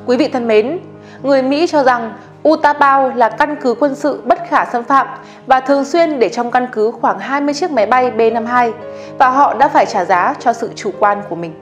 Quý vị thân mến, người Mỹ cho rằng Utapao là căn cứ quân sự bất khả xâm phạm và thường xuyên để trong căn cứ khoảng 20 chiếc máy bay B-52 và họ đã phải trả giá cho sự chủ quan của mình.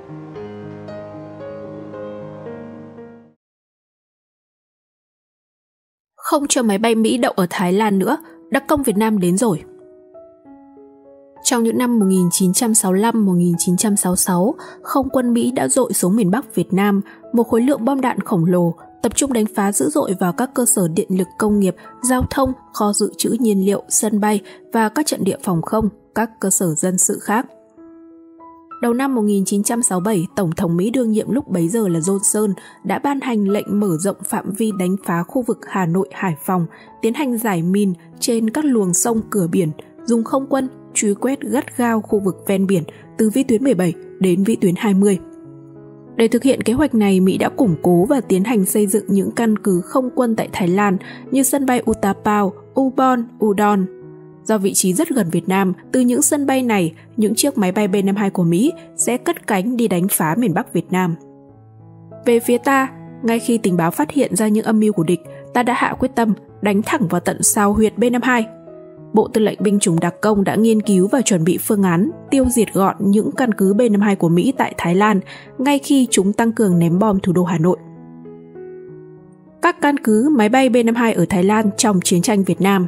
Không cho máy bay Mỹ đậu ở Thái Lan nữa, đặc công Việt Nam đến rồi. Trong những năm 1965-1966, không quân Mỹ đã dội xuống miền Bắc Việt Nam một khối lượng bom đạn khổng lồ, tập trung đánh phá dữ dội vào các cơ sở điện lực công nghiệp, giao thông, kho dự trữ nhiên liệu, sân bay và các trận địa phòng không, các cơ sở dân sự khác. Đầu năm 1967, Tổng thống Mỹ đương nhiệm lúc bấy giờ là Johnson đã ban hành lệnh mở rộng phạm vi đánh phá khu vực Hà Nội, Hải Phòng, tiến hành giải mìn trên các luồng sông cửa biển, dùng không quân truy quét gắt gao khu vực ven biển từ vĩ tuyến 17 đến vĩ tuyến 20. Để thực hiện kế hoạch này, Mỹ đã củng cố và tiến hành xây dựng những căn cứ không quân tại Thái Lan như sân bay Utapao, Ubon, Udon. Do vị trí rất gần Việt Nam, từ những sân bay này, những chiếc máy bay B-52 của Mỹ sẽ cất cánh đi đánh phá miền Bắc Việt Nam. Về phía ta, ngay khi tình báo phát hiện ra những âm mưu của địch, ta đã hạ quyết tâm đánh thẳng vào tận sao huyệt B-52. Bộ Tư lệnh Binh chủng đặc công đã nghiên cứu và chuẩn bị phương án tiêu diệt gọn những căn cứ B-52 của Mỹ tại Thái Lan ngay khi chúng tăng cường ném bom thủ đô Hà Nội. Các căn cứ máy bay B-52 ở Thái Lan trong chiến tranh Việt Nam.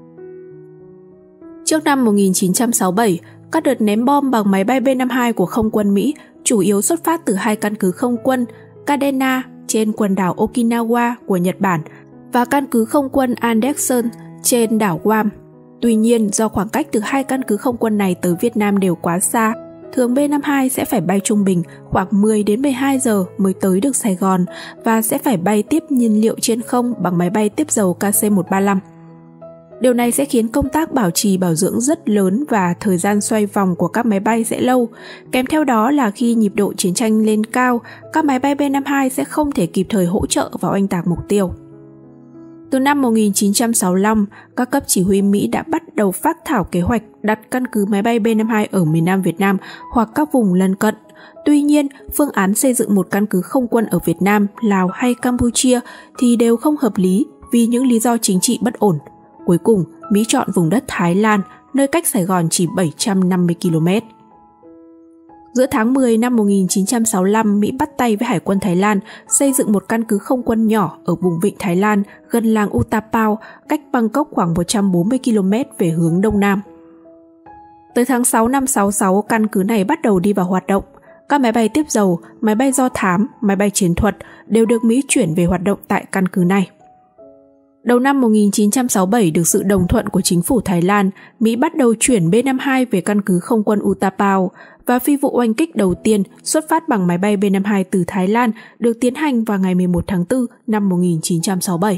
Trước năm 1967, các đợt ném bom bằng máy bay B-52 của không quân Mỹ chủ yếu xuất phát từ hai căn cứ không quân Kadena trên quần đảo Okinawa của Nhật Bản và căn cứ không quân Anderson trên đảo Guam. Tuy nhiên, do khoảng cách từ hai căn cứ không quân này tới Việt Nam đều quá xa, thường B-52 sẽ phải bay trung bình khoảng 10 đến 12 giờ mới tới được Sài Gòn và sẽ phải bay tiếp nhiên liệu trên không bằng máy bay tiếp dầu KC-135. Điều này sẽ khiến công tác bảo trì bảo dưỡng rất lớn và thời gian xoay vòng của các máy bay sẽ lâu. Kèm theo đó là khi nhịp độ chiến tranh lên cao, các máy bay B-52 sẽ không thể kịp thời hỗ trợ vào oanh tạc mục tiêu. Từ năm 1965, các cấp chỉ huy Mỹ đã bắt đầu phác thảo kế hoạch đặt căn cứ máy bay B-52 ở miền Nam Việt Nam hoặc các vùng lân cận. Tuy nhiên, phương án xây dựng một căn cứ không quân ở Việt Nam, Lào hay Campuchia thì đều không hợp lý vì những lý do chính trị bất ổn. Cuối cùng, Mỹ chọn vùng đất Thái Lan, nơi cách Sài Gòn chỉ 750 km. Giữa tháng 10 năm 1965, Mỹ bắt tay với Hải quân Thái Lan xây dựng một căn cứ không quân nhỏ ở vùng vịnh Thái Lan gần làng Utapao, cách Bangkok khoảng 140 km về hướng Đông Nam. Tới tháng 6 năm 66, căn cứ này bắt đầu đi vào hoạt động. Các máy bay tiếp dầu, máy bay do thám, máy bay chiến thuật đều được Mỹ chuyển về hoạt động tại căn cứ này. Đầu năm 1967, được sự đồng thuận của chính phủ Thái Lan, Mỹ bắt đầu chuyển B-52 về căn cứ không quân Utapao và phi vụ oanh kích đầu tiên xuất phát bằng máy bay B-52 từ Thái Lan được tiến hành vào ngày 11 tháng 4 năm 1967.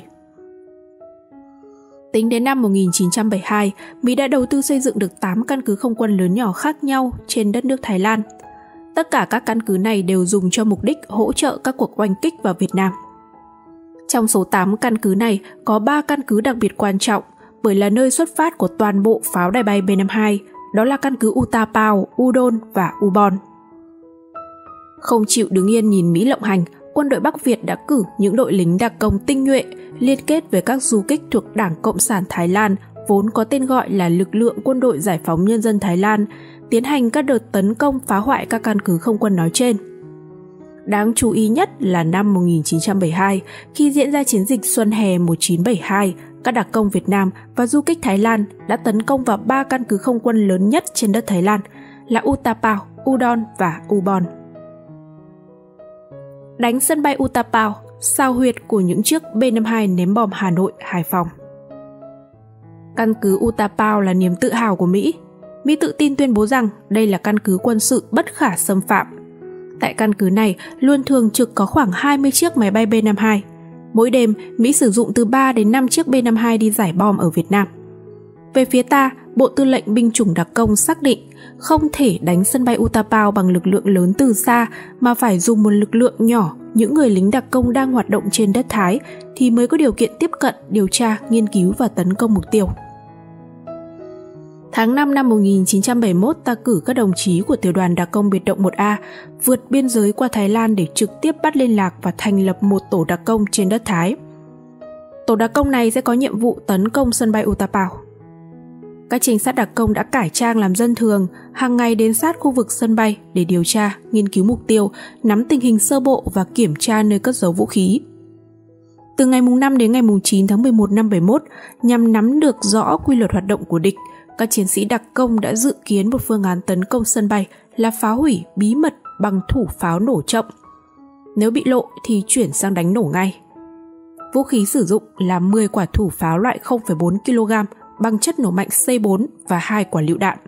Tính đến năm 1972, Mỹ đã đầu tư xây dựng được 8 căn cứ không quân lớn nhỏ khác nhau trên đất nước Thái Lan. Tất cả các căn cứ này đều dùng cho mục đích hỗ trợ các cuộc oanh kích vào Việt Nam. Trong số 8 căn cứ này có 3 căn cứ đặc biệt quan trọng bởi là nơi xuất phát của toàn bộ pháo đài bay B-52, đó là căn cứ Utapao, Udon và Ubon. Không chịu đứng yên nhìn Mỹ lộng hành, quân đội Bắc Việt đã cử những đội lính đặc công tinh nhuệ liên kết với các du kích thuộc Đảng Cộng sản Thái Lan, vốn có tên gọi là Lực lượng Quân đội Giải phóng Nhân dân Thái Lan, tiến hành các đợt tấn công phá hoại các căn cứ không quân nói trên. Đáng chú ý nhất là năm 1972, khi diễn ra chiến dịch Xuân Hè 1972, các đặc công Việt Nam và du kích Thái Lan đã tấn công vào 3 căn cứ không quân lớn nhất trên đất Thái Lan là Utapao, Udon và Ubon. Đánh sân bay Utapao, sao huyệt của những chiếc B-52 ném bom Hà Nội, Hải Phòng. Căn cứ Utapao là niềm tự hào của Mỹ. Mỹ tự tin tuyên bố rằng đây là căn cứ quân sự bất khả xâm phạm. Tại căn cứ này luôn thường trực có khoảng 20 chiếc máy bay B-52. Mỗi đêm, Mỹ sử dụng từ 3 đến 5 chiếc B-52 đi giải bom ở Việt Nam. Về phía ta, Bộ Tư lệnh Binh chủng đặc công xác định không thể đánh sân bay Utapao bằng lực lượng lớn từ xa mà phải dùng một lực lượng nhỏ, những người lính đặc công đang hoạt động trên đất Thái thì mới có điều kiện tiếp cận, điều tra, nghiên cứu và tấn công mục tiêu. Tháng 5 năm 1971, ta cử các đồng chí của tiểu đoàn đặc công biệt động 1A vượt biên giới qua Thái Lan để trực tiếp bắt liên lạc và thành lập một tổ đặc công trên đất Thái. Tổ đặc công này sẽ có nhiệm vụ tấn công sân bay Utapao. Các trinh sát đặc công đã cải trang làm dân thường, hàng ngày đến sát khu vực sân bay để điều tra, nghiên cứu mục tiêu, nắm tình hình sơ bộ và kiểm tra nơi cất giấu vũ khí. Từ ngày 5 đến ngày 9 tháng 11 năm 71, nhằm nắm được rõ quy luật hoạt động của địch, các chiến sĩ đặc công đã dự kiến một phương án tấn công sân bay là phá hủy bí mật bằng thủ pháo nổ chậm. Nếu bị lộ thì chuyển sang đánh nổ ngay. Vũ khí sử dụng là 10 quả thủ pháo loại 0,4 kg bằng chất nổ mạnh C4 và 2 quả lựu đạn.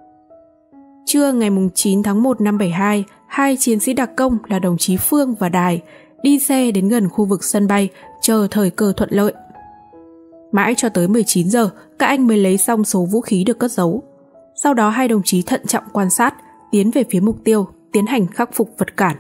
Trưa ngày 9 tháng 1 năm 72, hai chiến sĩ đặc công là đồng chí Phương và Đài đi xe đến gần khu vực sân bay chờ thời cơ thuận lợi. Mãi cho tới 19 giờ, các anh mới lấy xong số vũ khí được cất giấu. Sau đó hai đồng chí thận trọng quan sát, tiến về phía mục tiêu, tiến hành khắc phục vật cản.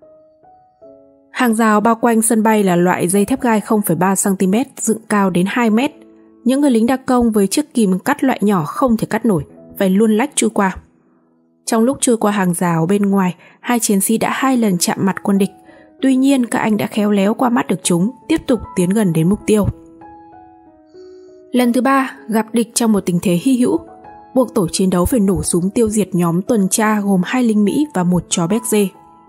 Hàng rào bao quanh sân bay là loại dây thép gai 0,3 cm dựng cao đến 2 mét. Những người lính đặc công với chiếc kìm cắt loại nhỏ không thể cắt nổi, phải luồn lách chui qua. Trong lúc trôi qua hàng rào bên ngoài, hai chiến sĩ đã 2 lần chạm mặt quân địch. Tuy nhiên, các anh đã khéo léo qua mắt được chúng, tiếp tục tiến gần đến mục tiêu. Lần thứ 3, gặp địch trong một tình thế hy hữu, buộc tổ chiến đấu phải nổ súng tiêu diệt nhóm tuần tra gồm 2 lính Mỹ và 1 chó béc dê.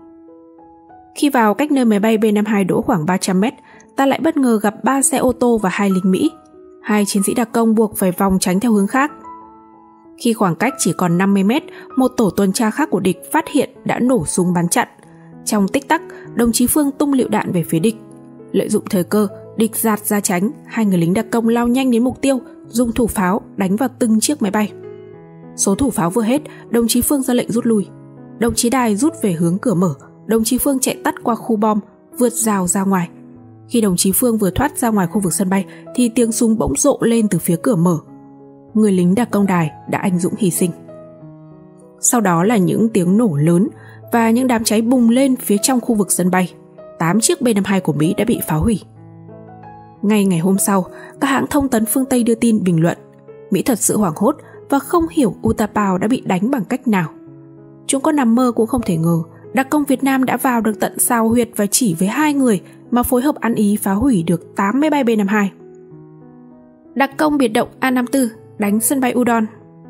Khi vào cách nơi máy bay B-52 đỗ khoảng 300 mét, ta lại bất ngờ gặp 3 xe ô tô và 2 lính Mỹ. Hai chiến sĩ đặc công buộc phải vòng tránh theo hướng khác. Khi khoảng cách chỉ còn 50 mét, một tổ tuần tra khác của địch phát hiện đã nổ súng bắn chặn. Trong tích tắc, đồng chí Phương tung lựu đạn về phía địch. Lợi dụng thời cơ, địch giạt ra tránh, hai người lính đặc công lao nhanh đến mục tiêu, dùng thủ pháo đánh vào từng chiếc máy bay. Số thủ pháo vừa hết, đồng chí Phương ra lệnh rút lui. Đồng chí Đài rút về hướng cửa mở, đồng chí Phương chạy tắt qua khu bom, vượt rào ra ngoài. Khi đồng chí Phương vừa thoát ra ngoài khu vực sân bay thì tiếng súng bỗng rộ lên từ phía cửa mở. Người lính đặc công Đài đã anh dũng hy sinh. Sau đó là những tiếng nổ lớn và những đám cháy bùng lên phía trong khu vực sân bay. 8 chiếc B-52 của Mỹ đã bị phá hủy. Ngay ngày hôm sau, các hãng thông tấn phương Tây đưa tin bình luận Mỹ thật sự hoảng hốt và không hiểu Utapao đã bị đánh bằng cách nào. Chúng có nằm mơ cũng không thể ngờ đặc công Việt Nam đã vào được tận sao huyệt và chỉ với 2 người mà phối hợp ăn ý phá hủy được 8 máy bay B-52. Đặc công biệt động A-54 đánh sân bay Udon.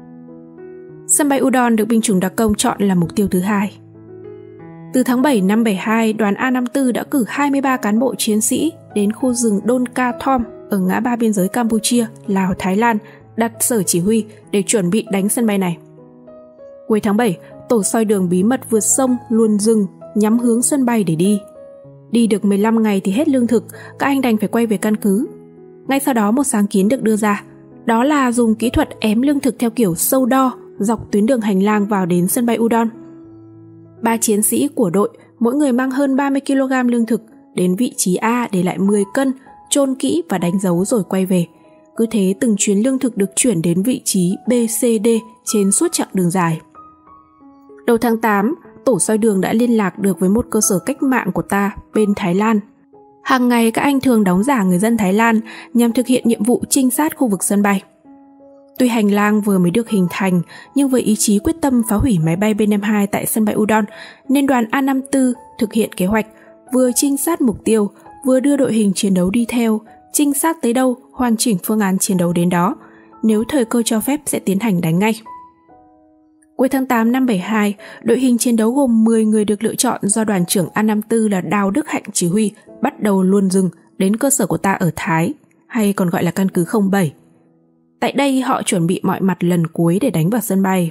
Sân bay Udon được binh chủng đặc công chọn là mục tiêu thứ 2. Từ tháng 7 năm 72, đoàn A-54 đã cử 23 cán bộ chiến sĩ đến khu rừng Donka Thom ở ngã ba biên giới Campuchia, Lào, Thái Lan đặt sở chỉ huy để chuẩn bị đánh sân bay này. Cuối tháng 7, tổ soi đường bí mật vượt sông luồn rừng nhắm hướng sân bay để đi. Đi được 15 ngày thì hết lương thực, các anh đành phải quay về căn cứ. Ngay sau đó một sáng kiến được đưa ra, đó là dùng kỹ thuật ém lương thực theo kiểu sâu đo dọc tuyến đường hành lang vào đến sân bay Udon. 3 chiến sĩ của đội, mỗi người mang hơn 30 kg lương thực, đến vị trí A để lại 10 cân, chôn kỹ và đánh dấu rồi quay về. Cứ thế từng chuyến lương thực được chuyển đến vị trí B, C, D trên suốt chặng đường dài. Đầu tháng 8, tổ soi đường đã liên lạc được với một cơ sở cách mạng của ta bên Thái Lan. Hàng ngày các anh thường đóng giả người dân Thái Lan nhằm thực hiện nhiệm vụ trinh sát khu vực sân bay. Tuy hành lang vừa mới được hình thành, nhưng với ý chí quyết tâm phá hủy máy bay B-52 tại sân bay Udon, nên đoàn A-54 thực hiện kế hoạch vừa trinh sát mục tiêu, vừa đưa đội hình chiến đấu đi theo, trinh sát tới đâu, hoàn chỉnh phương án chiến đấu đến đó. Nếu thời cơ cho phép sẽ tiến hành đánh ngay. Cuối tháng 8 năm 72, đội hình chiến đấu gồm 10 người được lựa chọn do đoàn trưởng A-54 là Đào Đức Hạnh chỉ huy bắt đầu luồn rừng đến cơ sở của ta ở Thái, hay còn gọi là căn cứ 07. Tại đây họ chuẩn bị mọi mặt lần cuối để đánh vào sân bay.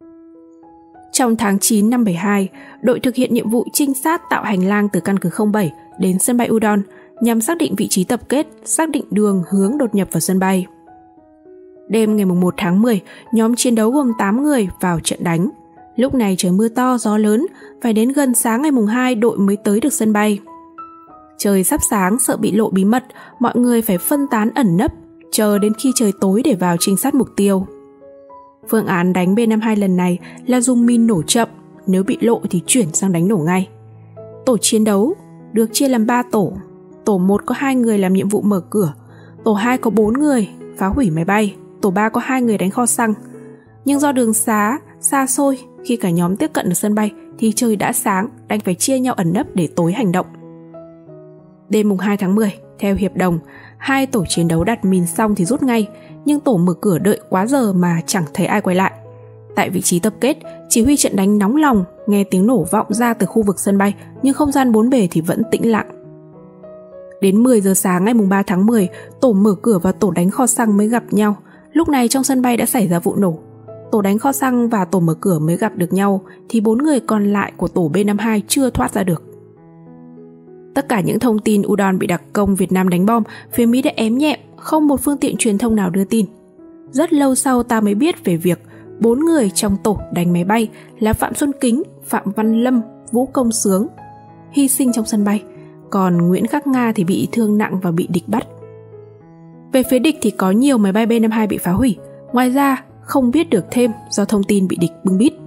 Trong tháng 9 năm 72, đội thực hiện nhiệm vụ trinh sát tạo hành lang từ căn cứ 07 đến sân bay Udon nhằm xác định vị trí tập kết, xác định đường hướng đột nhập vào sân bay. Đêm ngày 1 tháng 10, nhóm chiến đấu gồm 8 người vào trận đánh. Lúc này trời mưa to, gió lớn, phải đến gần sáng ngày 2 đội mới tới được sân bay. Trời sắp sáng sợ bị lộ bí mật, mọi người phải phân tán ẩn nấp, chờ đến khi trời tối để vào trinh sát mục tiêu. Phương án đánh B-52 lần này là dùng min nổ chậm, nếu bị lộ thì chuyển sang đánh nổ ngay. Tổ chiến đấu được chia làm 3 tổ. Tổ 1 có 2 người làm nhiệm vụ mở cửa, tổ 2 có 4 người phá hủy máy bay, tổ 3 có 2 người đánh kho xăng. Nhưng do đường xá xa xôi, khi cả nhóm tiếp cận được sân bay thì trời đã sáng, đành phải chia nhau ẩn nấp để tối hành động. Đêm mùng 2 tháng 10, theo hiệp đồng, 2 tổ chiến đấu đặt mìn xong thì rút ngay, nhưng tổ mở cửa đợi quá giờ mà chẳng thấy ai quay lại. Tại vị trí tập kết, chỉ huy trận đánh nóng lòng, nghe tiếng nổ vọng ra từ khu vực sân bay, nhưng không gian bốn bề thì vẫn tĩnh lặng. Đến 10 giờ sáng ngày mùng 3 tháng 10, tổ mở cửa và tổ đánh kho xăng mới gặp nhau. Lúc này trong sân bay đã xảy ra vụ nổ. Tổ đánh kho xăng và tổ mở cửa mới gặp được nhau, thì 4 người còn lại của tổ B-52 chưa thoát ra được. Tất cả những thông tin Udon bị đặc công Việt Nam đánh bom, phía Mỹ đã ém nhẹm, không một phương tiện truyền thông nào đưa tin. Rất lâu sau ta mới biết về việc 4 người trong tổ đánh máy bay là Phạm Xuân Kính, Phạm Văn Lâm, Vũ Công Sướng hy sinh trong sân bay, còn Nguyễn Khắc Nga thì bị thương nặng và bị địch bắt. Về phía địch thì có nhiều máy bay B-52 bị phá hủy, ngoài ra không biết được thêm do thông tin bị địch bưng bít.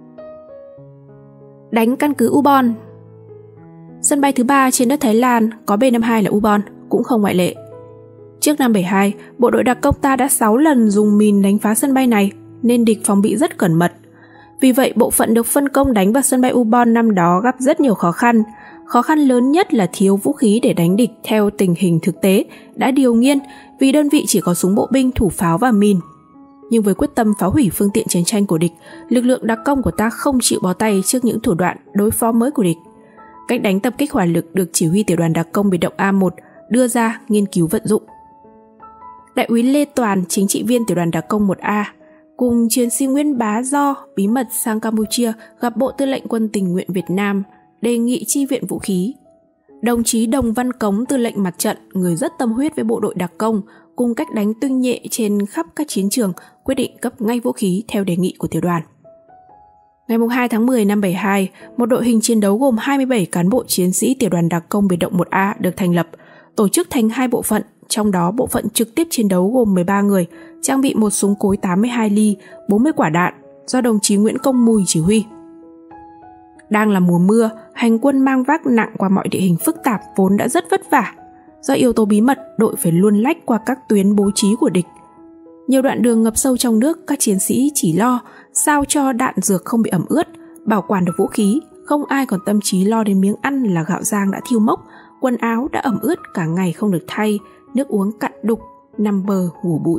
Đánh căn cứ Ubon. Sân bay thứ 3 trên đất Thái Lan có B-52 là Ubon, cũng không ngoại lệ. Trước năm 72, bộ đội đặc công ta đã 6 lần dùng mìn đánh phá sân bay này, nên địch phòng bị rất cẩn mật. Vì vậy, bộ phận được phân công đánh vào sân bay Ubon năm đó gặp rất nhiều khó khăn. Khó khăn lớn nhất là thiếu vũ khí để đánh địch theo tình hình thực tế đã điều nghiên, vì đơn vị chỉ có súng bộ binh, thủ pháo và mìn. Nhưng với quyết tâm phá hủy phương tiện chiến tranh của địch, lực lượng đặc công của ta không chịu bó tay trước những thủ đoạn đối phó mới của địch. Cách đánh tập kích hỏa lực được chỉ huy tiểu đoàn đặc công biệt động A1 đưa ra nghiên cứu vận dụng. Đại úy Lê Toàn, chính trị viên tiểu đoàn đặc công 1A, cùng chiến sĩ Nguyễn Bá Do bí mật sang Campuchia gặp Bộ Tư lệnh Quân tình nguyện Việt Nam, đề nghị chi viện vũ khí. Đồng chí Đồng Văn Cống, tư lệnh mặt trận, người rất tâm huyết với bộ đội đặc công, cùng cách đánh tinh nhuệ trên khắp các chiến trường, quyết định cấp ngay vũ khí theo đề nghị của tiểu đoàn. Ngày 2 tháng 10 năm 72, một đội hình chiến đấu gồm 27 cán bộ chiến sĩ tiểu đoàn đặc công biệt động 1A được thành lập, tổ chức thành 2 bộ phận, trong đó bộ phận trực tiếp chiến đấu gồm 13 người, trang bị một súng cối 82 ly, 40 quả đạn, do đồng chí Nguyễn Công Mùi chỉ huy. Đang là mùa mưa, hành quân mang vác nặng qua mọi địa hình phức tạp vốn đã rất vất vả. Do yếu tố bí mật, đội phải luồn lách qua các tuyến bố trí của địch. Nhiều đoạn đường ngập sâu trong nước, các chiến sĩ chỉ lo sao cho đạn dược không bị ẩm ướt, bảo quản được vũ khí, không ai còn tâm trí lo đến miếng ăn là gạo rang đã thiêu mốc, quần áo đã ẩm ướt cả ngày không được thay, nước uống cạn đục, nằm bờ ngủ bụi.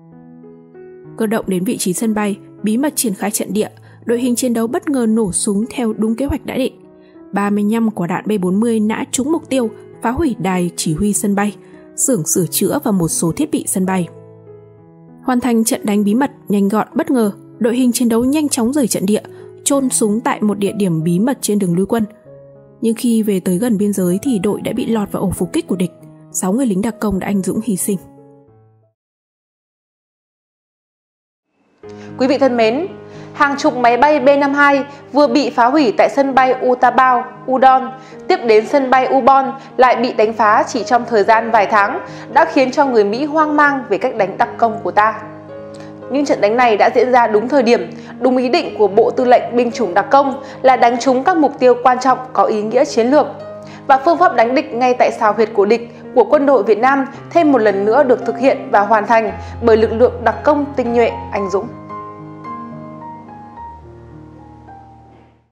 Cơ động đến vị trí sân bay, bí mật triển khai trận địa, đội hình chiến đấu bất ngờ nổ súng theo đúng kế hoạch đã định. 35 quả đạn B-40 nã trúng mục tiêu, phá hủy đài chỉ huy sân bay, xưởng sửa chữa và một số thiết bị sân bay. Hoàn thành trận đánh bí mật nhanh gọn bất ngờ, đội hình chiến đấu nhanh chóng rời trận địa, chôn súng tại một địa điểm bí mật trên đường lui quân. Nhưng khi về tới gần biên giới thì đội đã bị lọt vào ổ phục kích của địch. 6 người lính đặc công đã anh dũng hy sinh. Quý vị thân mến, hàng chục máy bay B-52 vừa bị phá hủy tại sân bay Utapao, Udon, tiếp đến sân bay Ubon lại bị đánh phá chỉ trong thời gian vài tháng, đã khiến cho người Mỹ hoang mang về cách đánh đặc công của ta. Nhưng trận đánh này đã diễn ra đúng thời điểm, đúng ý định của Bộ Tư lệnh Binh chủng đặc công là đánh trúng các mục tiêu quan trọng có ý nghĩa chiến lược. Và phương pháp đánh địch ngay tại xào huyệt của địch của quân đội Việt Nam thêm một lần nữa được thực hiện và hoàn thành bởi lực lượng đặc công tinh nhuệ anh dũng.